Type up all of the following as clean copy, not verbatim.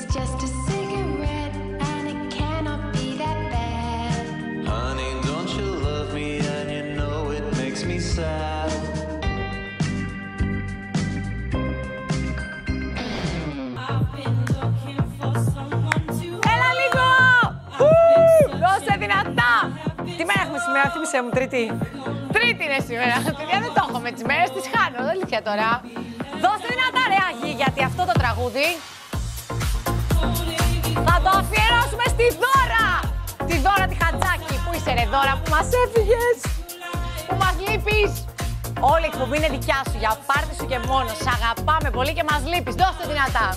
just a cigarette and it cannot be that bad. Honey, don't you love me and you know it makes me sad. Έλα λίγο! Δώσε δυνατά! Τι μέρα έχουμε σήμερα, θύμισέ μου, Τρίτη. Τρίτη είναι σήμερα. Παιδιά, δεν το έχω με τις μέρες, τις χάνω. Δεν αλήθεια τώρα. Δώστε δυνατά, ρε Άγιοι, γιατί αυτό το τραγούδι θα το αφιερώσουμε στη Δώρα! Τη Δώρα τη Χατζάκη. Πού είσαι, ρε Δώρα, που μας έφυγες, που μας λείπεις. Όλη η εκπομπή είναι δικιά σου, για πάρτι σου και μόνο. Σ' αγαπάμε πολύ και μας λείπεις. Δώστε δυνατά.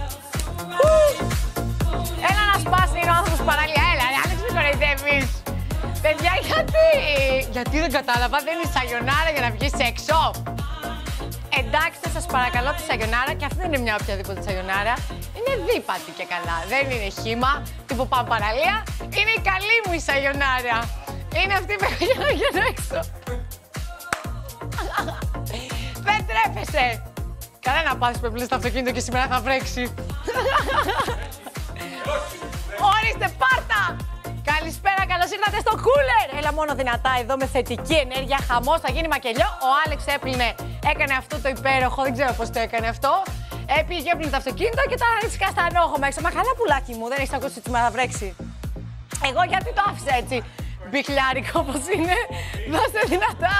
Έλα να σπάσει, είναι ο άνθρωπος παραλία. Έλα, ρε, Άλεξ, μην κοροϊδεύεις. Παιδιά, γιατί δεν κατάλαβα, δεν είναι σαγιονάρα για να βγεις έξω. Εντάξει, σας παρακαλώ τη σαγιονάρα, και αυτή δεν είναι μια οποιαδήποτε σαγιονάρα. Είναι δίπατη και καλά. Δεν είναι χύμα, τύπου πάμε παραλία. Είναι η καλή μου η σαγιονάρα. Είναι αυτή που έχω για να βγαίνω έξω. Δεν τρέπεσαι. Καλά να πάθεις που έπλες στο αυτοκίνητο και σήμερα θα βρέξει. Ορίστε, πάρτα! Καλησπέρα, καλώς ήρθατε στο κούλερ! Έλα μόνο δυνατά εδώ με θετική ενέργεια, χαμός, θα γίνει μακελιό. Ο Άλεξ έπλυνε, έκανε αυτό το υπέροχο, δεν ξέρω πώς το έκανε αυτό. Έπηγε και έπλυνε το αυτοκίνητο και τώρα ρίξει καστανόχωμα έξω. Μα καλά, πουλάκι μου, δεν έχεις ακούσει ότι θα βρέξει. Εγώ γιατί το άφησα έτσι, μπιχλιάρικο όπως είναι. Δώστε δυνατά!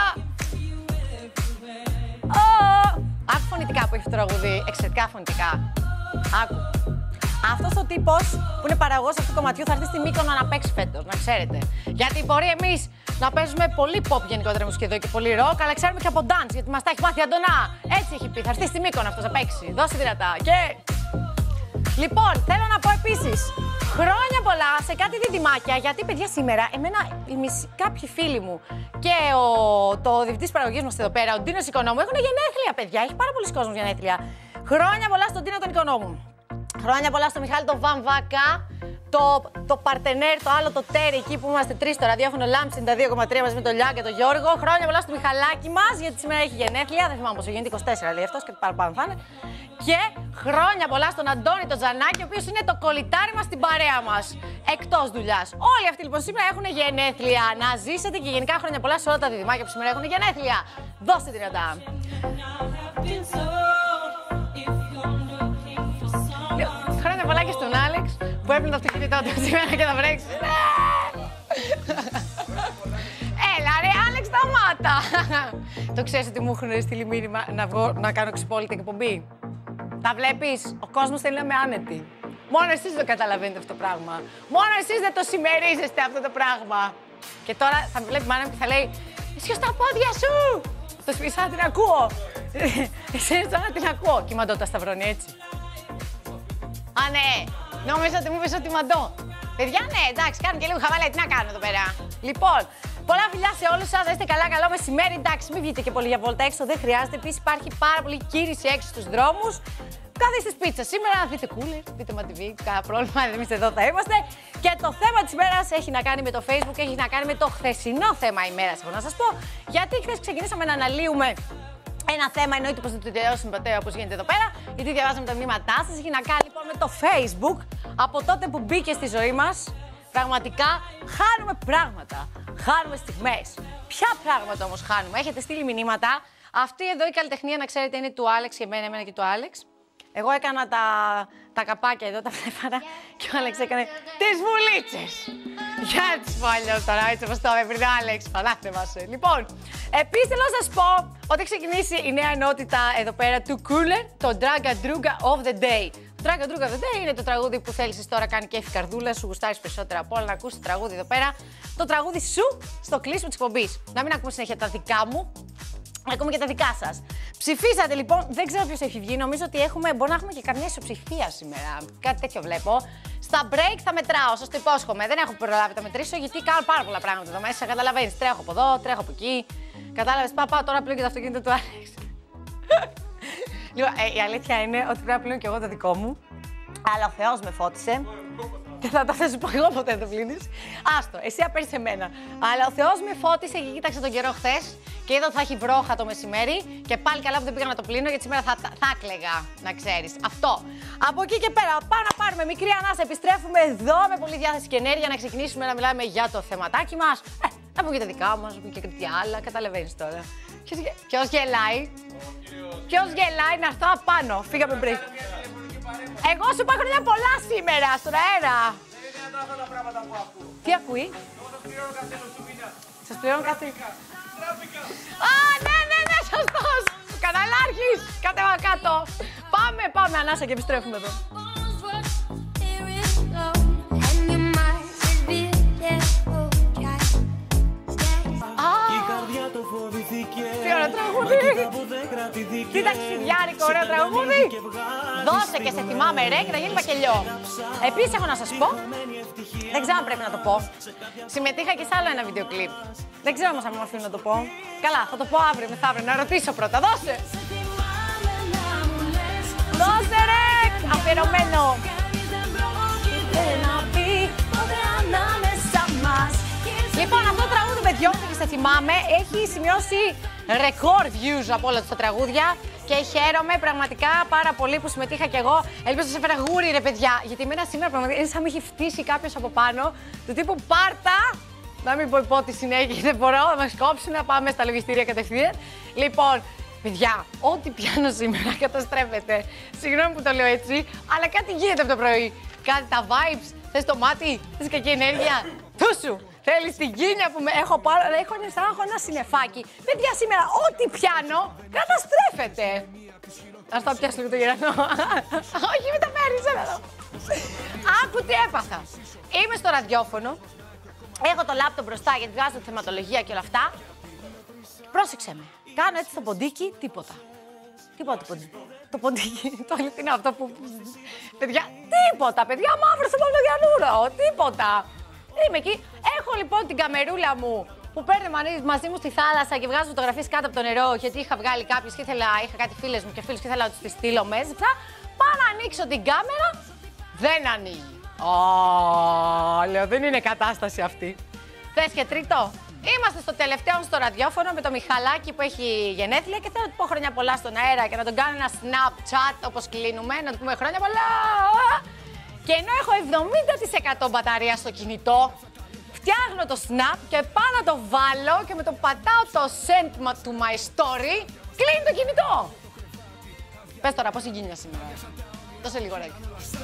Άκου φωνητικά που έχει το τραγούδι, εξαιρετικά φωνητικά. Άκου. Αυτός ο τύπος που είναι παραγωγός αυτού του κομματιού θα έρθει στη Μύκονο να παίξει φέτος, να ξέρετε. Γιατί μπορεί εμείς να παίζουμε πολύ pop γενικότερα μουσική εδώ και πολύ rock, αλλά ξέρουμε και από dance, γιατί μας τα έχει μάθει Αντωνά. Έτσι έχει πει, θα έρθει στη Μύκονο αυτός να παίξει. Δώσε δυνατά. Και... Λοιπόν, θέλω να πω επίσης, χρόνια πολλά σε κάτι διδυμάκια, γιατί παιδιά σήμερα, κάποιοι φίλοι μου και το διευθυντής παραγωγής μας εδώ πέρα, ο Ντίνος Οικονόμου, έχουν γενέθλια, παιδιά. Έχει πάρα πολλοί κόσμος γενέθλια. Χρόνια πολλά στον Ντίνο τον Οικονόμου. Χρόνια πολλά στο Μιχάλη τον Βαμβάκα, το Παρτενέρ, το άλλο το Τέρι, εκεί που είμαστε τρεις στο ραδιόφωνο Λάμψη 92,3 μαζί με τον Λιά και τον Γιώργο. Χρόνια πολλά στο Μιχαλάκι μας, γιατί σήμερα έχει γενέθλια. Δεν θυμάμαι πόσο γίνεται, 24 λέει αυτός και παραπάνω θα είναι. Και χρόνια πολλά στον Αντώνη τον Τζανάκη, ο οποίος είναι το κολλητάρι μας στην παρέα μας, εκτός δουλειάς. Όλοι αυτοί λοιπόν σήμερα έχουν γενέθλια. Να ζήσετε και γενικά χρόνια πολλά σε όλα τα διδυμάκια που σήμερα έχουν γενέθλια. Δώστε την δυνατά. Χρόνια πολλά και στον Άλεξ που έπαιρνε το αυτοκίνητό του σήμερα και θα βρέξει. Έλα ρε Άλεξ, σταμάτα! Το ξέρεις ότι μου έχουν στείλει μήνυμα να βγω να κάνω ξυπόλυτη εκπομπή. Τα βλέπεις, ο κόσμος θέλει να είμαι άνετη. Μόνο εσείς δεν καταλαβαίνετε αυτό το πράγμα. Μόνο εσείς δεν το συμμερίζεστε αυτό το πράγμα. Και τώρα θα με βλέπει η μάνα μου και θα λέει «Εσύ στα πόδια σου!» Το σπίτι σαν να την ακούω. Εσύ σαν να την ακούω. Κυμαντώ τα σταυρώνει έτσι. Α, ναι. Νόμιζα ότι μου είπες ότι μαντώ. Παιδιά, ναι, εντάξει, κάνω και λίγο χαβαλέ. Τι να κάνω εδώ πέρα. Λοιπόν, πολλά φιλιά σε όλους σας. Να είστε καλά, καλό μεσημέρι. Εντάξει, μην βγείτε και πολύ για βόλτα έξω. Δεν χρειάζεται. Επίσης, υπάρχει πάρα πολύ κίνηση έξω στους δρόμους. Καθίστε σπίτσα σήμερα, δείτε κούλερ, δείτε MATV, κανένα πρόβλημα. Εμείς εδώ θα είμαστε. Και το θέμα της ημέρας έχει να κάνει με το Facebook, έχει να κάνει με το χθεσινό θέμα ημέρας. Έχω να σας πω. Γιατί χθες ξεκινήσαμε να αναλύουμε ένα θέμα, εννοείται πως δεν το τελειώσουμε ποτέ όπως γίνεται εδώ πέρα, γιατί διαβάζαμε τα μηνύματά σας. Έχει να κάνει λοιπόν με το Facebook. Από τότε που μπήκε στη ζωή μας, πραγματικά χάνουμε πράγματα. Χάνουμε στιγμές. Ποια πράγματα όμως χάνουμε? Έχετε στείλει μηνύματα. Αυτή εδώ η καλλιτεχνία, να ξέρετε, είναι του Άλεξ και εμένα και του Άλεξ. Εγώ έκανα τα καπάκια εδώ, τα βλέφαρα, και ο Άλεξ έκανε τις βουλίτσες. Για τις πω αλλιώς τώρα, έτσι όπως το είπε πριν ο Άλεξ, πανάθεμασε. Λοιπόν, επίσης θέλω να σας πω ότι έχει ξεκινήσει η νέα ενότητα εδώ πέρα του Cooler, το Draga Druga of the Day. Το Draga Druga of the Day είναι το τραγούδι που θέλεις τώρα, κάνει κέφι καρδούλα, σου γουστάρεις περισσότερα από όλα, να ακούσεις το τραγούδι εδώ πέρα. Το τραγούδι σου στο κλείσιμο της εκπομπής. Να μην ακούμε συνέχεια τα δικά μου. Ακούμε και τα δικά σας. Ψηφίσατε λοιπόν, δεν ξέρω ποιος έχει βγει. Νομίζω ότι μπορεί να έχουμε και καμιά ισοψηφία σήμερα. Κάτι τέτοιο βλέπω. Στα break θα μετράω, σας το υπόσχομαι. Δεν έχω προλάβει να μετρήσω γιατί κάνω πάρα πολλά πράγματα εδώ μέσα. Καταλαβαίνεις, τρέχω από εδώ, τρέχω από εκεί. Κατάλαβες, πάω τώρα πλέον και το αυτοκίνητο του Άλεξ. Λοιπόν, η αλήθεια είναι ότι πρέπει να πλύνω και εγώ το δικό μου. Αλλά ο Θεός με φώτισε. Και θα σου πω εγώ ποτέ το πλύνεις. Άστο, εσύ απέρεις εμένα. Αλλά ο Θεός με φώτισε και κοίταξε τον καιρό χθες και είδα ότι θα έχει βρόχα το μεσημέρι και πάλι καλά που δεν πήγα να το πλύνω γιατί σήμερα θα κλαίγα, να ξέρεις. Αυτό. Από εκεί και πέρα, πάμε να πάρουμε μικρή ανάσα. Επιστρέφουμε εδώ με πολλή διάθεση και ενέργεια να ξεκινήσουμε να μιλάμε για το θεματάκι μας. Να πούμε και τα δικά μας, να πούμε και κάτι άλλα. Καταλαβαίνεις τώρα. Ποιος γελάει? Ποιος γελάει? Να έρθω απάνω. Φύγαμε πριν. Εγώ σου είπα χρόνια πολλά σήμερα στον αέρα. Τι ακούει? Σας πληρώνω κάθε... Α, ναι, σωστός. Καναλάρχης. Κατέβα κάτω. Πάμε, ανάσα και επιστρέφουμε εδώ. Τι ωραίο τραγούδι! Τι ταξιδιάρικο ωραίο τραγούδι! Δώσε και σε θυμάμαι ρε και να γίνει πακελιό. Επίσης έχω να σας πω, δεν ξέρω αν πρέπει να το πω, συμμετείχα και σε άλλο ένα βίντεο κλιπ. Δεν ξέρω όμως αν μου αφήνουν να το πω. Καλά, θα το πω αύριο μεθαύριο, να ρωτήσω πρώτα. Δώσε! Δώσε ρε! Αφιερωμένο! Λοιπόν, αυτό το τραγούδι με διώχνει και σε θυμάμαι, έχει σημειώσει record views από όλα τα τραγούδια και χαίρομαι πραγματικά πάρα πολύ που συμμετείχα κι εγώ. Ελπίζω να σας έφερα γούρι ρε παιδιά, γιατί εμένα σήμερα πραγματικά είναι σαν να με έχει φτύσει κάποιος από πάνω, του τύπου πάρτα, να μην πω τη συνέχεια, δεν μπορώ, να μας κόψουν, να πάμε στα λογιστήρια κατευθείαν. Λοιπόν, παιδιά, ό,τι πιάνω σήμερα καταστρέφεται. Συγγνώμη που το λέω έτσι, αλλά κάτι γίνεται από το πρωί. Κάτι τα vibes, θες το μάτι, θες κακή ενέργεια, τούσου. Θέλεις την κίνια που έχω ένα συννεφάκι. Παιδιά, σήμερα ό,τι πιάνω καταστρέφεται. Ας το πιάσω λίγο το γερανό. Όχι, μην τα παίρνεις εδώ. Άκου τι έπαθα. Είμαι στο ραδιόφωνο. Έχω το λάπτοπ μπροστά γιατί βγάζω τη θεματολογία και όλα αυτά. Πρόσεξε με. Κάνω έτσι το ποντίκι, τίποτα. Τίποτα το ποντίκι. Το ποντίκι, το αληθινό αυτό που... Παιδιά, τίποτα. Παιδιά, μαύρο στο παπλογιανούρο. Τίποτα. Είμαι εκεί. Έχω λοιπόν την καμερούλα μου που παίρνει μαζί μου στη θάλασσα και βγάζω φωτογραφίες κάτω από το νερό γιατί είχα βγάλει κάποιες και είχα κάτι φίλες μου και φίλους και ήθελα να τις στείλω μέσα. Πάω να ανοίξω την κάμερα, δεν ανοίγει. Λέω, δεν είναι κατάσταση αυτή. Θες και τρίτο. Είμαστε στο τελευταίο στο ραδιόφωνο με το Μιχαλάκι που έχει γενέθλια και θέλω να του πω χρόνια πολλά στον αέρα και να τον κάνω ένα Snapchat όπως κλείνουμε, να του πούμε χρόνια πολλά. Και ενώ έχω 70% μπαταρία στο κινητό, φτιάχνω το snap και πάω να το βάλω και με το πατάω το send to my story, κλείνει το κινητό. Πες τώρα, πώς συγκίνησα σήμερα. Δώσε λίγο ρέκι.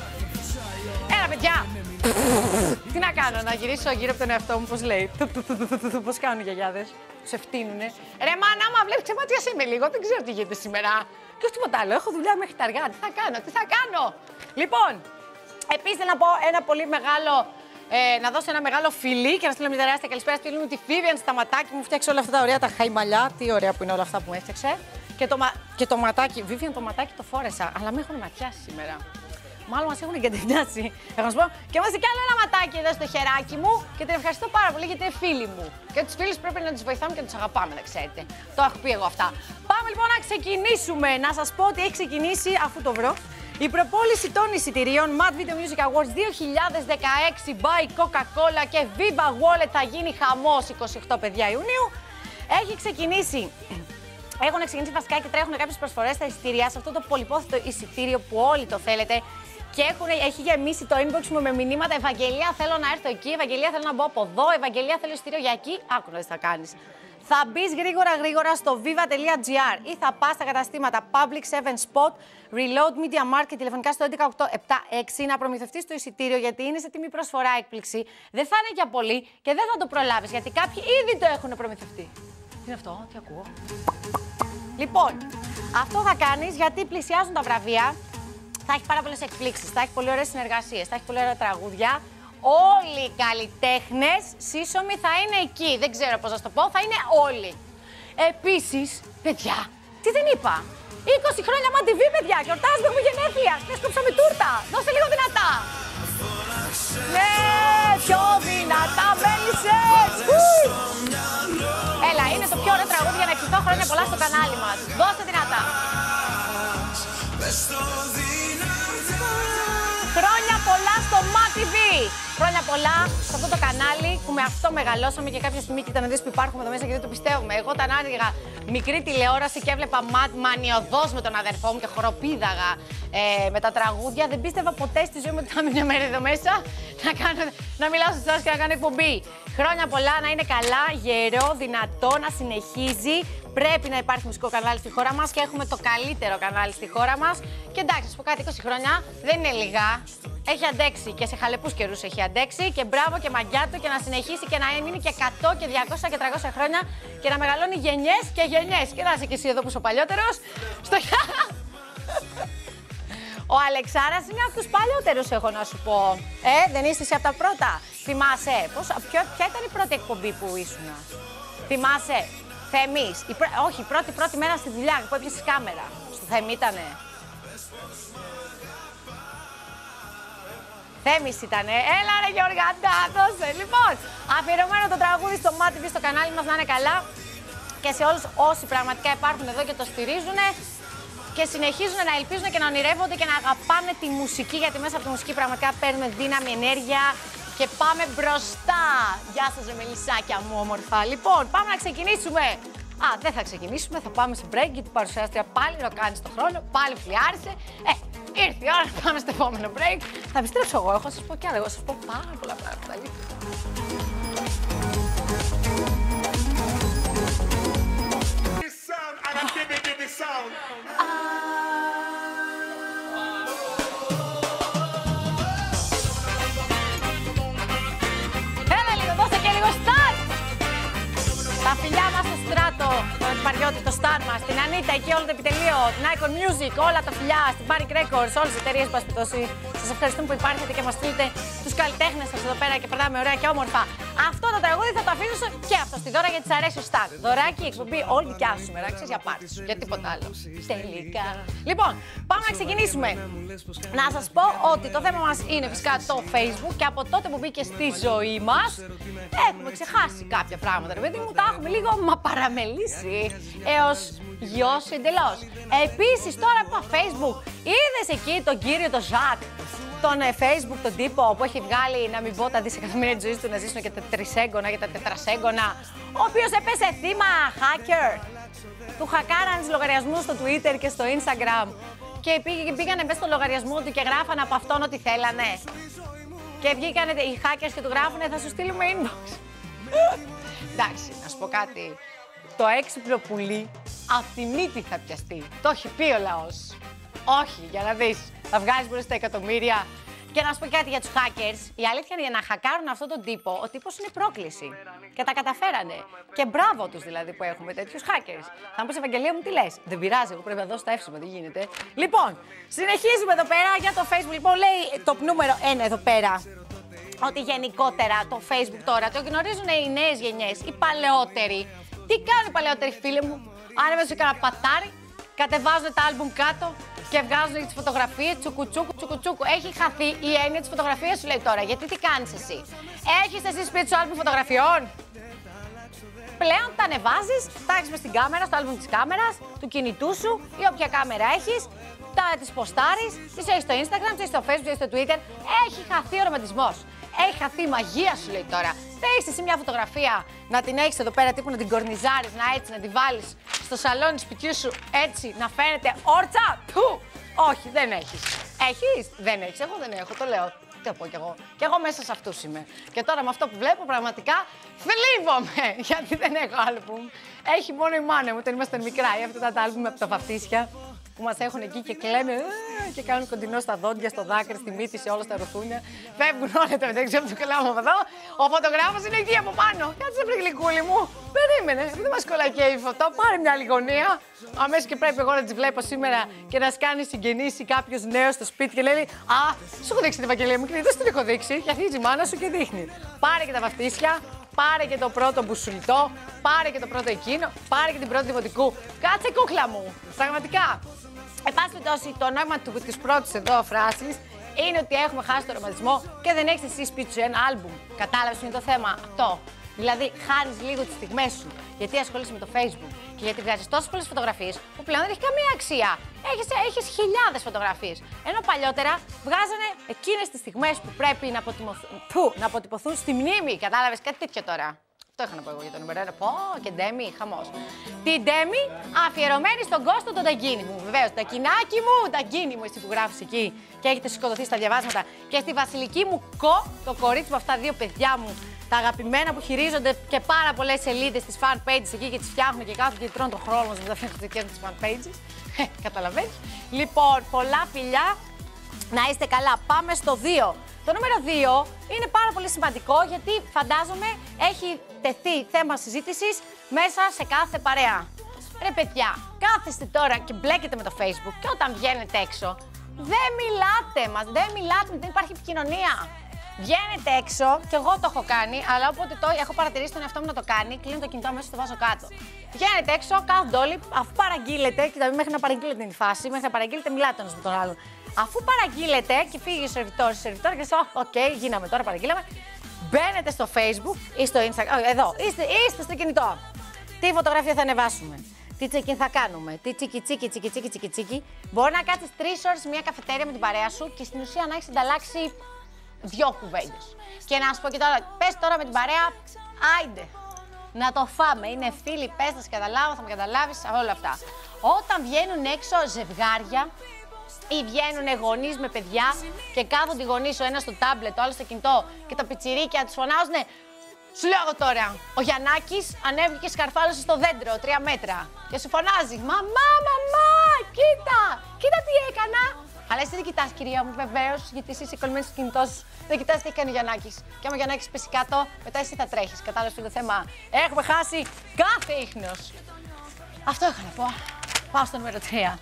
Έλα, παιδιά. Τι να κάνω, να γυρίσω γύρω από τον εαυτό μου, πώς λέει. Πώς κάνουν οι γιαγιάδες. Σε φτύνουνε. Ρε μάνα, άμα βλέπεις ξεματιάσαι με λίγο, δεν ξέρω τι γίνεται σήμερα. Και όχι τίποτα άλλο, έχω δουλειά μέχρι τα αργά. Τι θα κάνω. Λοιπόν, επίσης θέλω να πω ένα πολύ μεγάλο, να δώσω ένα μεγάλο φιλί και να στείλω μια τεράστια καλησπέρα στη φίλη μου τη Vivian Σταματάκη. Μου φτιάξε όλα αυτά τα ωραία τα χαϊμαλιά. Τι ωραία που είναι όλα αυτά που μου έφτιαξε. Και το ματάκι, Vivian το ματάκι το φόρεσα, αλλά με έχουν ματιάσει σήμερα. Μάλλον μας έχουν εγκατευνιάσει. Θα σας πω. Και είμαστε κι άλλο ένα ματάκι εδώ στο χεράκι μου και την ευχαριστώ πάρα πολύ γιατί είναι φίλη μου. Και τους φίλους πρέπει να τους βοηθάμε και να τους αγαπάμε, να ξέρετε. Το έχω πει εγώ αυτά. Πάμε λοιπόν να ξεκινήσουμε. Να σας πω ότι έχει ξεκινήσει, αφού το βρω, η προπόληση των εισιτηρίων Mad Video Music Awards 2016 by Coca-Cola και Viva Wallet. Θα γίνει χαμός 28 παιδιά Ιουνίου. Έχει ξεκινήσει. Έχουν ξεκινήσει βασικά και τρέχουν κάποιες προσφορές στα εισιτήρια σε αυτό το πολυπόθητο εισιτήριο που όλοι το θέλετε. Και έχει γεμίσει το inbox μου με μηνύματα. Ευαγγελία, θέλω να έρθω εκεί. Ευαγγελία, θέλω να μπω από εδώ. Ευαγγελία, θέλω εισιτήριο για εκεί. Άκου να δεις τι θα κάνεις. Θα μπεις γρήγορα στο viva.gr ή θα πας στα καταστήματα Public 7 Spot, Reload Media Market, τηλεφωνικά στο 11876 να προμηθευτείς το εισιτήριο γιατί είναι σε τιμή προσφορά έκπληξη. Δεν θα είναι για πολύ και δεν θα το προλάβεις γιατί κάποιοι ήδη το έχουν προμηθευτεί. Τι είναι αυτό, τι ακούω. Λοιπόν, αυτό θα κάνεις γιατί πλησιάζουν τα βραβεία. Θα έχει πάρα πολλές εκπλήξεις, θα έχει πολύ ωραίες συνεργασίες, θα έχει πολύ ωραία τραγούδια. Όλοι οι καλλιτέχνες σύσσωμοι θα είναι εκεί. Δεν ξέρω πώς να το πω, θα είναι όλοι. Επίσης, παιδιά, τι δεν είπα. 20 χρόνια Mad TV, παιδιά, γιορτάζουμε μου γενέθλια. Χθες κόψαμε τούρτα. Δώσε λίγο δυνατά. Ναι, πιο δυνατά, μέλισσες. Έλα, είναι το πιο ωραίο τραγούδι για να ευχηθώ χρόνια πολλά στο κανάλι μας. Δώσε δυνατά. Χρόνια πολλά στο Mad TV. Χρόνια πολλά σε αυτό το κανάλι που με αυτό μεγαλώσαμε και κάποια στιγμή κοίτα να δεις που υπάρχουμε εδώ μέσα και δεν το πιστεύουμε. Εγώ όταν άνοιγα μικρή τηλεόραση και έβλεπα μανιωδώς με τον αδερφό μου και χοροπήδαγα με τα τραγούδια, δεν πίστευα ποτέ στη ζωή μου ότι θα είμαι μια μέρα εδώ μέσα να μιλάω σε εσάς και να κάνω εκπομπή. Χρόνια πολλά, να είναι καλά, γερό, δυνατό, να συνεχίζει. Πρέπει να υπάρχει μουσικό κανάλι στη χώρα μας και έχουμε το καλύτερο κανάλι στη χώρα μας. Και εντάξει, σας πω κάτι, 20 χρόνια δεν είναι λίγα. Έχει αντέξει και σε χαλεπούς καιρούς έχει αντέξει. Και μπράβο και μαγιά του και να συνεχίσει και να μείνει και 100 και 200 και 300 χρόνια και να μεγαλώνει γενιές και γενιές. Και να είσαι και εσύ εδώ που είσαι ο παλιότερος. Ο Αλεξάρας είναι από τους παλιότερους, έχω να σου πω. Δεν είσαι εσύ από τα πρώτα. Θυμάσαι, ποια ήταν η πρώτη εκπομπή που ήσουν? Θυμάσαι, Θέμης, όχι, η πρώτη μέρα στη δουλειά που έπιασες κάμερα. Στο Θέμη ήτανε. Θέμης ήτανε. Έλα ρε Γιώργα, δώσε. Λοιπόν, αφιερωμένο το τραγούδι στο Μάτι στο κανάλι μας, να είναι καλά. Και σε όλους όσοι πραγματικά υπάρχουν εδώ και το στηρίζουν. Και συνεχίζουν να ελπίζουν και να ονειρεύονται και να αγαπάνε τη μουσική, γιατί μέσα από τη μουσική πραγματικά παίρνουμε δύναμη, ενέργεια και πάμε μπροστά. Γεια σας ρε μελισσάκια μου όμορφα. Λοιπόν, πάμε να ξεκινήσουμε. Δεν θα ξεκινήσουμε, θα πάμε σε break γιατί η παρουσιάστρια πάλι ροκάνει στον χρόνο, πάλι φλιάρισε. Ήρθε η ώρα να πάμε στο επόμενο break. Θα επιστρέψω εγώ, έχω να σας πω κι άλλα, εγώ θα σας πω πάρα πολλά πράγματα. Έλα λίγο, δώσε και λίγο στάρ! Τα φιλιά μας στο Στράτο, τον Παριώτη, το Star μας, την Ανίτα, εκεί όλο το επιτελείο, την Icon Music, όλα τα φιλιά, στην Panic Records, όλες τις εταιρείες που σας ευχαριστούμε που υπάρχετε και μας στείλετε τους καλλιτέχνες σας εδώ πέρα και περνάμε ωραία και όμορφα. Αυτό το τραγούδι θα το αφήσω και αυτό στη Δώρα γιατί της αρέσει ο Star. Δωράκι, εκπομπή όλη δικιά σου σήμερα, ξέρεις, για πάρτι σου, για τίποτα άλλο. Τελικά. Λοιπόν, πάμε να ξεκινήσουμε. Να σας πω ότι το θέμα μας είναι φυσικά το Facebook και από τότε που μπήκε στη ζωή μας έχουμε ξεχάσει κάποια πράγματα. Ρε παιδί μου, τα έχουμε λίγο παραμελήσει έως γιος εντελώς. Επίσης, τώρα από Facebook, είδες εκεί τον κύριο τον Ζακ, τον Facebook, τον τύπο που έχει βγάλει, να μην πω τα δισεκατομμύρια της ζωής του, να ζήσουν και τα τρισέγγωνα και τα τετρασέγγωνα, ο οποίος έπεσε θύμα hacker. Του χακάραν τους λογαριασμούς στο Twitter και στο Instagram και πήγανε μέσα στο λογαριασμό του και γράφανε από αυτόν ό,τι θέλανε. Και βγήκανε οι hackers και του γράφουνε, θα σου στείλουμε inbox. Εντάξει, να σου πω κάτι. Το έξυπνο πουλί από τη μύτη θα πιαστεί. Το έχει πει ο λαός. Όχι, για να δεις. Θα βγάλεις μπροστά στα εκατομμύρια. Και να σου πω κάτι για τους hackers. Η αλήθεια είναι για να χακάρουν αυτόν τον τύπο, ο τύπος είναι πρόκληση. Και τα καταφέρανε. Και μπράβο τους δηλαδή που έχουμε τέτοιους hackers. Θα μου πεις, Ευαγγελία μου, τι λες? Δεν πειράζει, εγώ πρέπει να δώσω τα εύσημα, δεν γίνεται. Λοιπόν, συνεχίζουμε εδώ πέρα για το Facebook. Λοιπόν, λέει το νούμερο 1 εδώ πέρα. Ότι γενικότερα το Facebook τώρα το γνωρίζουν οι νέες γενιές, οι παλαιότεροι. Τι κάνουν οι παλαιότεροι, φίλοι μου? Άνεβε σε κανένα πατάρι, κατεβάζουν τα άλμπουμ κάτω και βγάζουν τις φωτογραφίες, τσουκουτσούκου. Έχει χαθεί η έννοια της φωτογραφίας, σου λέει τώρα. Γιατί τι κάνεις εσύ? Έχεις εσύ σπίτι σου άλμπουμ φωτογραφιών? Πλέον τα ανεβάζεις, τα έχεις μες στην κάμερα, στο άλμπουμ της κάμερας, του κινητού σου ή όποια κάμερα έχεις, τις ποστάρεις, τις έχεις στο Instagram, τις έχεις στο Facebook, τις έχεις στο Twitter. Έχει χαθεί ο ρομαντισμός. Έχει χαθεί η μαγεία, σου λέει τώρα. Δεν έχεις εσύ μια φωτογραφία να την έχεις εδώ πέρα, τύπου να την κορνιζάρεις, να την βάλεις στο σαλόνι του σπιτιού σου έτσι, να φαίνεται όρτσα. Όχι, δεν έχεις. Έχεις? Δεν έχεις. Εγώ δεν έχω, το λέω. Τι θα πω κι εγώ. Κι εγώ μέσα σε αυτούς είμαι. Και τώρα με αυτό που βλέπω πραγματικά θλίβομαι, γιατί δεν έχω άλμπουμ. Έχει μόνο η μάνα μου όταν ήμασταν μικρά. Ή αυτά τα άλμπουμ από τα βαφτίσια που μας έχουν εκεί και κλαίνε και κάνουν κοντινό στα δόντια, στο δάκρυ, στη μύτη, σε όλα στα ρουθούνια. Φεύγουν όλα τα μεταξύ από το κλάμα από εδώ. Ο φωτογράφος είναι εκεί από πάνω. Κάτσε βρε γλυκούλη μου. Περίμενε. Δεν μας κολακεύει φωτό. Πάρε μια άλλη γωνία. Αμέσως και πρέπει εγώ να τις βλέπω σήμερα και να σκάνει συγγενείς ή κάποιος νέος στο σπίτι και λέει: Α, σου έχω δείξει την Ευαγγελία μου και δεν την έχω δείξει. Και αρχίζει η μάνα σου και δείχνει. Πάρε και τα βαφτίσια. Πάρε και το πρώτο μπουσουλιτό, πάρε και το πρώτο εκείνο, πάρε και την πρώτη δημοτικού. Κάτσε κούκλα μου, πραγματικά. Εν πάση περιπτώσει, το νόημα της πρώτης εδώ φράσης είναι ότι έχουμε χάσει το ρομαντισμό και δεν έχεις εσύ σπίτι σου ένα άλμπουμ. Κατάλαβες ποιο είναι το θέμα αυτό? Δηλαδή, χάνεις λίγο τις στιγμές σου γιατί ασχολείσαι με το Facebook και γιατί βγάζεις τόσες πολλές φωτογραφίες που πλέον δεν έχει καμία αξία. Έχεις χιλιάδες φωτογραφίες. Ενώ παλιότερα βγάζανε εκείνες τις στιγμές που πρέπει να αποτυπωθούν στη μνήμη. Κατάλαβες κάτι τέτοιο τώρα. Αυτό είχα να πω εγώ για το νούμερο 1. Πω και Ντέμι, χαμός. Την Ντέμι αφιερωμένη στον Κώστο τον Ταγκίνη μου. Βεβαίως, Τακινάκι μου, Ταγκίνη μου, εσύ που γράφεις εκεί και έχετε σηκωθεί στα διαβάσματα. Και στη Βασιλική μου το κορίτσι με αυτά δύο παιδιά μου, τα αγαπημένα που χειρίζονται και πάρα πολλές σελίδες στις fan pages εκεί και τις φτιάχνουν και κάθονται και τρώνε τον χρόνο μας με τα δικές μου fan pages. Καταλαβαίνεις. Λοιπόν, πολλά φιλιά. Να είστε καλά. Πάμε στο 2. Το νούμερο 2 είναι πάρα πολύ σημαντικό γιατί φαντάζομαι έχει τεθεί θέμα συζήτησης μέσα σε κάθε παρέα. Ρε παιδιά, κάθεστε τώρα και μπλέκετε με το Facebook και όταν βγαίνετε έξω δεν μιλάτε μας, δεν δεν υπάρχει επικοινωνία. Βγαίνετε έξω, και εγώ το έχω κάνει, αλλά όποτε το έχω παρατηρήσει τον εαυτό μου να το κάνει, κλείνω το κινητό μέσα, το βάζω κάτω. Βγαίνετε έξω, κάθονται όλοι, αφού παραγγείλετε, κοιτάξτε, μέχρι να παραγγείλετε την φάση, μέχρι να παραγγείλετε, μιλάτε ένας με τον άλλον. Αφού παραγγείλετε και φύγει ο σερβιτόρος, και σας οκ, γίναμε τώρα, παραγγείλαμε. Μπαίνετε στο Facebook ή στο Instagram, εδώ, είστε στο κινητό. Τι φωτογραφία θα ανεβάσουμε, τι check-in θα κάνουμε, τι τσίκι. Μπορεί να κάτσεις 3 ώρες σε μια καφετέρια με την παρέα σου και στην ουσία να έχεις ανταλλάξει 2 κουβέντες. Και να σου πω και τώρα, πες τώρα με την παρέα, άιντε, να το φάμε. Είναι φίλοι, πες, θα σε καταλάβω, θα με καταλάβεις, όλα αυτά. Όταν βγαίνουν έξω ζευγάρια ή βγαίνουν γονείς με παιδιά και κάθονται οι γονείς, ο ένας στο τάμπλετ, ο άλλος στο κινητό και τα πιτσιρίκια τους φωνάζουν. Σου λέω εγώ τώρα, ο Γιαννάκης ανέβηκε και σκαρφάλωσε στο δέντρο 3 μέτρα και σου φωνάζει «Μαμά, κοίτα τι έκανα». Αλλά εσύ δεν κοιτάς, κυρία μου, βεβαίως, γιατί εσύ είσαι κολλημένη στο κινητό σου. Δεν κοιτάς τι έχει κάνει ο Γιαννάκης. Και άμα ο Γιαννάκης πέσει κάτω, μετά εσύ θα τρέχεις. Κατάλαβες το θέμα. Έχουμε χάσει κάθε ίχνος. Αυτό είχα να πω. Πάω στο νούμερο 3.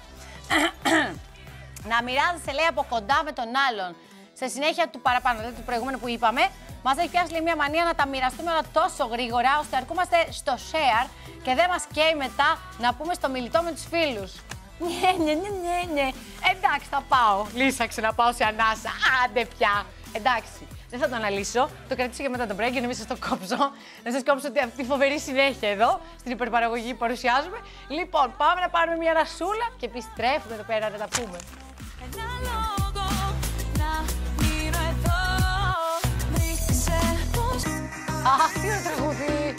Να μοιράζεσαι, λέει, από κοντά με τον άλλον. Σε συνέχεια του παραπάνω, δηλαδή του προηγούμενου που είπαμε, μας έχει πιάσει, λέει, μια μανία να τα μοιραστούμε όλα τόσο γρήγορα, ώστε αρκούμαστε στο share και δεν μας καίει μετά να πούμε στο μιλητό με τους φίλους. Ναι. Εντάξει, θα πάω. Λύσαξε να πάω σε ανάσα. Άντε πια. Εντάξει. Δεν θα το αναλύσω. Το κρατήσω για μετά το break για να μην σας το κόψω. Να σας κόψω αυτή τη φοβερή συνέχεια εδώ, στην υπερπαραγωγή που παρουσιάζουμε. Λοιπόν, πάμε να πάρουμε μια ρασούλα και επιστρέφουμε εδώ πέρα να τα πούμε. Αχ, τι ωραίο τραγούδι.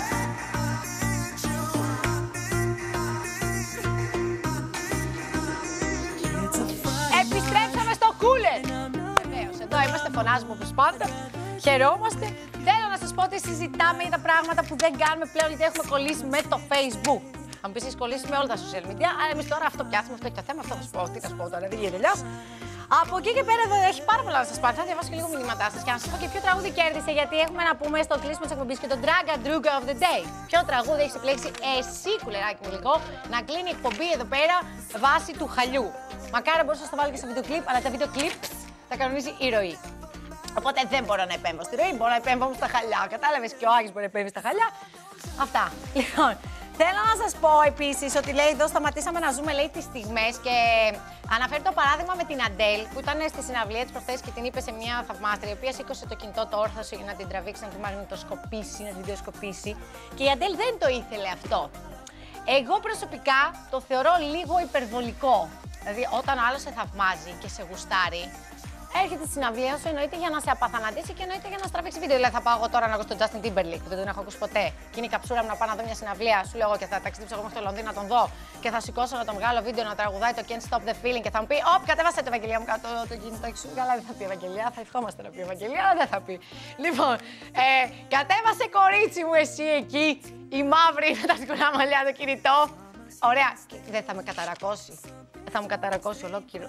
Επιστρέψαμε στο Cooler. Βεβαίως, εδώ είμαστε, φωνάζουμε όπως πάντα. Χαιρόμαστε. Θέλω να σας πω ότι συζητάμε για τα πράγματα που δεν κάνουμε πλέον γιατί έχουμε κολλήσει με το Facebook. Αν πεις έχεις κολλήσει με όλα τα social media, αλλά εμείς τώρα αυτό πιάσαμε, αυτό έχει το θέμα, αυτό θα σου πω. Τι θα σου πω τώρα, δεν γίνεται αλλιώς. Από εκεί και πέρα εδώ έχει πάρα πολλά να σας πάρει. Θα διαβάσω και λίγο μηνύματά σας και να σας πω και ποιο τραγούδι κέρδισε, γιατί έχουμε να πούμε στο κλείσιμο της εκπομπής και το Dragga Druga of the Day. Ποιο τραγούδι έχεις επιλέξει εσύ, κουλεράκι μου γλυκό, να κλείνει η εκπομπή εδώ πέρα βάσει του χαλιού. Μακάρι μπορούσα να το βάλω και στο βίντεο κλιπ, αλλά τα βίντεο κλιπ τα κανονίζει η ροή. Οπότε δεν μπορώ να επέμβω στη ροή, μπορώ να επέμβω όμως στα χαλιά. Κατάλαβες, και ο Άγης μπορεί να επέμβει στα χαλιά. Αυτά. Λοιπόν, θέλω να σας πω επίσης ότι λέει εδώ σταματήσαμε να ζούμε, λέει, τις στιγμές και αναφέρει το παράδειγμα με την Αντέλ που ήταν στη συναυλία της προχθές και την είπε σε μια θαυμάστρια η οποία σήκωσε το κινητό, το όρθωσε για να την τραβήξει, να τη μαγνητοσκοπήσει, να την βιντεοσκοπήσει και η Αντέλ δεν το ήθελε αυτό. Εγώ προσωπικά το θεωρώ λίγο υπερβολικό. Δηλαδή όταν ο άλλος σε θαυμάζει και σε γουστάρει, έρχεται στη συναυλία σου εννοείται για να σε απαθανατήσει και εννοείται για να στραβήξει βίντεο. Δηλαδή θα πάω εγώ τώρα να ακούσω τον Justin Timberlake που δεν τον έχω ακούσει ποτέ. Και είναι η καψούρα μου να πάω να δω μια συναυλία. Σου λέω εγώ και θα ταξιδέψω εγώ μέχρι το Λονδίνο να τον δω. Και θα σηκώσω να τον βγάλω βίντεο να τραγουδάει το Can't Stop the Feeling και θα μου πει: Όπ, κατέβασε το Ευαγγελία μου κάτω το κινητό σου. Καλά, δεν θα πει Ευαγγελία. Θα ευχόμαστε να πει Ευαγγελία, αλλά δεν θα πει. Λοιπόν, κατέβασε κορίτσι μου εσύ εκεί, η μαύρη με τα σκουρά μαλλιά το κινητό. Ωραία, δεν θα με καταρακώσει. Θα μου καταρακώσει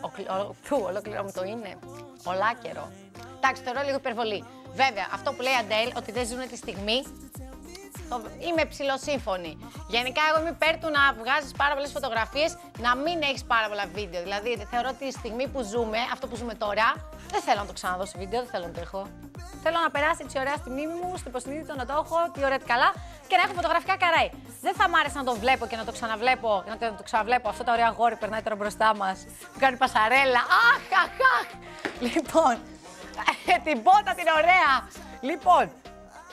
ολόκληρο μου το είναι. Ολάκερο. Εντάξει, θεωρώ λίγο υπερβολή. Βέβαια, αυτό που λέει η Αντέλ, ότι δεν ζουν τη στιγμή, είμαι ψηλοσύμφωνη. Γενικά, εγώ είμαι υπέρ του να βγάζεις πάρα πολλές φωτογραφίες, να μην έχεις πάρα πολλά βίντεο. Δηλαδή, θεωρώ ότι τη στιγμή που ζούμε, αυτό που ζούμε τώρα, δεν θέλω να το ξαναδώ σε βίντεο, δεν θέλω να το έχω. Θέλω να περάσει έτσι ωραία στη μνήμη μου, στο υποσυνείδητο να το έχω, τι ωραία, τι καλά και να έχω φωτογραφικά καρέ. Δεν θα μ' άρεσε να το βλέπω και να το ξαναβλέπω, να το ξαναβλέπω αυτό το ωραίο αγόρι που περνάει τώρα μπροστά μας, που κάνει πασαρέλα. Αχ! Λοιπόν, την πότα την ωραία. Λοιπόν,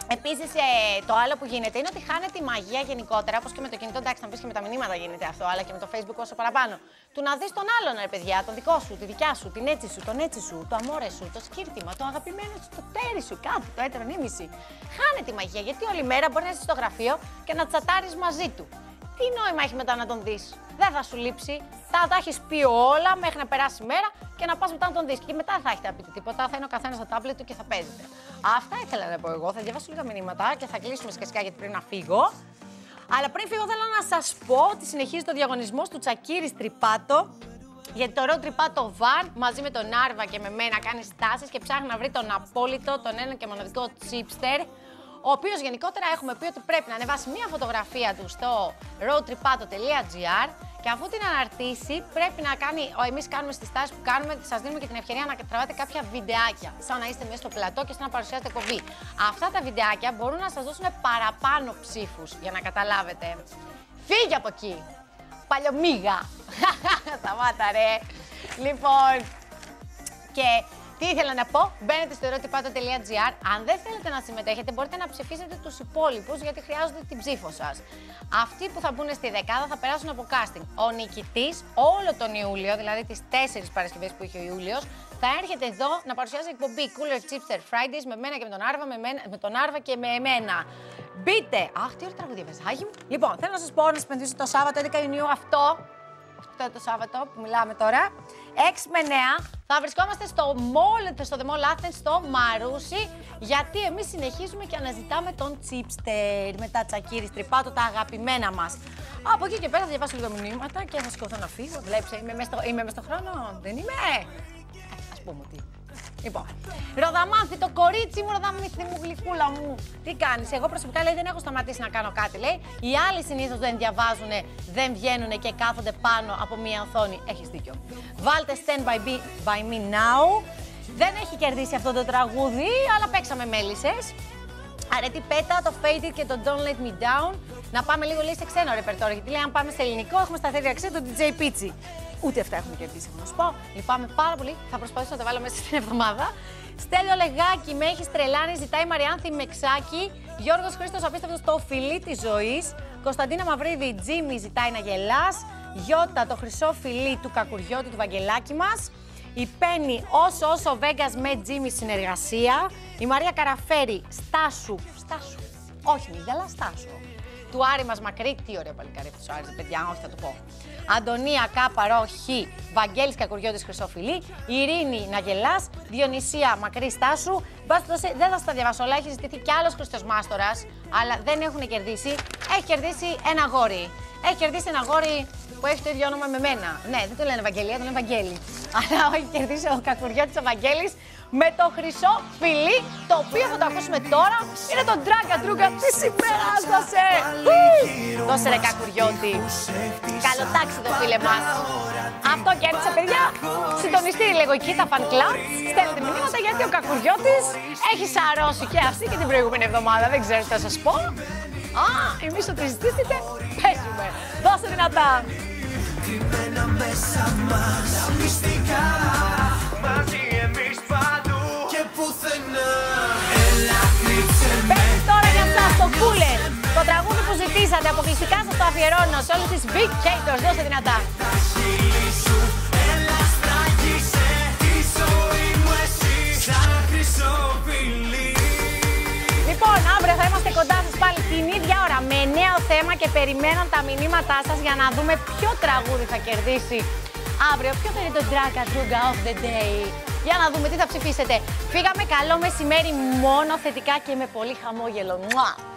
Επίσης, το άλλο που γίνεται είναι ότι χάνεται η μαγεία γενικότερα, όπως και με το κινητό. Εντάξει, να πεις και με τα μηνύματα γίνεται αυτό, αλλά και με το Facebook όσο παραπάνω. Του να δεις τον άλλον, ρε παιδιά, τον δικό σου, τη δικιά σου, την έτσι σου, τον έτσι σου, το αμόρε σου, το σκύρτημα, το αγαπημένο σου, το τέρι σου, κάτι, το έτερο νήμιση. Χάνεται η μαγεία, γιατί όλη μέρα μπορεί να είσαι στο γραφείο και να τσατάρεις μαζί του. Τι νόημα έχει μετά να τον δεις? Δεν θα σου λείψει. Τα έχεις πει όλα μέχρι να περάσει η μέρα και να πας μετά να τον δεις. Και μετά δεν θα έχετε να πείτε τίποτα. Θα είναι ο καθένας στο τάμπλετ του και θα παίζετε. Αυτά ήθελα να πω εγώ. Θα διαβάσω λίγα μηνύματα και θα κλείσουμε σκασικά γιατί πρέπει να φύγω. Αλλά πριν φύγω, θέλω να σας πω ότι συνεχίζει το διαγωνισμός του Τσακίρι Τρυπάτο. Γιατί το road τρυπάτο Van μαζί με τον Άρβα και με μένα κάνει στάσεις και ψάχνει να βρει τον απόλυτο, τον ένα και μοναδικό chipster. Ο οποίος γενικότερα έχουμε πει ότι πρέπει να ανεβάσει μία φωτογραφία του στο roadtripato.gr και αφού την αναρτήσει πρέπει να κάνει, εμείς κάνουμε στις τάσεις που κάνουμε, σας δίνουμε και την ευκαιρία να τραβάτε κάποια βιντεάκια, σαν να είστε μέσα στο πλατό και σαν να παρουσιάσετε εκπομπή. Αυτά τα βιντεάκια μπορούν να σας δώσουν παραπάνω ψήφους, για να καταλάβετε. Φύγε από εκεί! Παλιομίγα! Σταμάτα ρε! Λοιπόν, και... τι ήθελα να πω, μπαίνετε στο roadtripato.gr. Αν δεν θέλετε να συμμετέχετε, μπορείτε να ψηφίσετε τους υπόλοιπους γιατί χρειάζονται την ψήφο σας. Αυτοί που θα μπουν στη δεκάδα θα περάσουν από casting. Ο νικητής όλο τον Ιούλιο, δηλαδή τις 4 Παρασκευές που είχε ο Ιούλιος, θα έρχεται εδώ να παρουσιάζει εκπομπή Cooler Chipster Fridays με μένα και με τον Άρβα, με τον Άρβα και με εμένα. Μπείτε! Αχ, τι ωραία τραγούδια, παιδάκι μου. Λοιπόν, θέλω να σας πω να σας πενθήσω το Σάββατο 11 Ιουνίου αυτό το Σάββατο που μιλάμε τώρα, 6 με 9, θα βρισκόμαστε στο The Mall Athens, στο Μαρούσι, γιατί εμείς συνεχίζουμε και αναζητάμε τον Chipster με τα Τσακίρι Τρυπάτο, τα αγαπημένα μας. Από εκεί και πέρα θα διαβάσω λίγο μηνύματα και θα σηκωθώ να φύγω. Βλέπεις, είμαι μες στο χρόνο, δεν είμαι? Ας πούμε ότι. Λοιπόν, Ροδαμάνθη, το κορίτσι μου, Ροδαμάνθη μου, γλυκούλα μου. Τι κάνεις? Εγώ προσωπικά λέει δεν έχω σταματήσει να κάνω κάτι, λέει. Οι άλλοι συνήθως δεν διαβάζουν, δεν βγαίνουν και κάθονται πάνω από μία οθόνη. Έχεις δίκιο. Βάλτε Stand by Me Now. Δεν έχει κερδίσει αυτό το τραγούδι, αλλά παίξαμε μέλισσες. Αρέτη Πέτα, το Faded και το Don't Let Me Down. Να πάμε λίγο λέει σε ξένο ρεπερτόριο, γιατί λέει αν πάμε σε ελληνικό έχουμε σταθερή αξία του DJ Pizzi. Ούτε αυτά έχουμε κερδίσει, να σου πω. Λυπάμαι πάρα πολύ. Θα προσπαθήσω να τα βάλω μέσα στην εβδομάδα. Στέλιο Λεγάκη, με έχει τρελάνει. Ζητάει Μαριάνθη Μεξάκη. Γιώργος Χρήστος Απίστευτος, το φιλί της ζωής. Κωνσταντίνα Μαυρίδη, Τζίμι, ζητάει να γελάς. Γιώτα, το χρυσό φιλί του Κακουριώτη του Βαγγελάκη μας. Η Πέννη, όσο Βέγκας με Τζίμι συνεργασία. Η Μαρία Καραφέρη, Στάσου. Όχι μίγδαλα, Στάσου. Του Άρη μας μακρύ, τι ωραίο παλικάρι αυτός ο Άρης, παιδιά, όχι θα το πω. Αντωνία Κάπαρο Χ, Βαγγέλης Κακουριώτης Χρυσόφιλη, Ειρήνη να γελάς, Διονυσία μακρύ Στάσου. Δεν θα στα διαβάσω όλα, έχει ζητηθεί κι άλλος Χριστός Μάστορας, αλλά δεν έχουν κερδίσει. Έχει κερδίσει ένα αγόρι. Έχει κερδίσει ένα αγόρι που έχει το ίδιο όνομα με μένα. Ναι, δεν το λένε Ευαγγελία, το λένε Βαγγέλη. Αλλά έχει κερδίσει ο Κακουριώτης ο Βαγγέλης με το χρυσό φιλί, το οποίο θα το ακούσουμε τώρα. Είναι το Τράγκα Τρούγκα της ημέρας, δώσε! Δώσε ρε Κακουριώτη. Καλό τάξιδο φίλε μας. Αυτό κέρδισε παιδιά. Συντονιστήρι λέγω εκεί τα fan club. Στέλνετε μηνύματα γιατί ο Κακουριώτης έχει σαρώσει και αυτή και την προηγούμενη εβδομάδα. Δεν ξέρω τι θα σας πω. Α, εμείς ότι ζητήσετε, παίζουμε. Δώσε δυνατά. Κρυμμένα μέσα μας μυστικά, μαζί εμείς παντού και πουθενά. Έλα κρύψε με. Παίζει τώρα για εσάς το Cooler. Το τραγούδι που ζητήσατε αποκλειστικά σας το αφιερώνω σε όλους τις Big Haters. Δώσε δυνατά. Τα χείλη σου, έλα στραγγίσε τη ζωή μου εσύ, σαν χρυσό φιλί. Λοιπόν, αύριο θα είμαστε κοντά σας πάλι την ίδια ώρα με νέο θέμα και περιμένω τα μηνύματά σας για να δούμε ποιο τραγούδι θα κερδίσει αύριο. Ποιο θα είναι το Τράγκα Τρούγκα of the Day. Για να δούμε τι θα ψηφίσετε. Φύγαμε, καλό μεσημέρι, μόνο θετικά και με πολύ χαμόγελο. Μουα!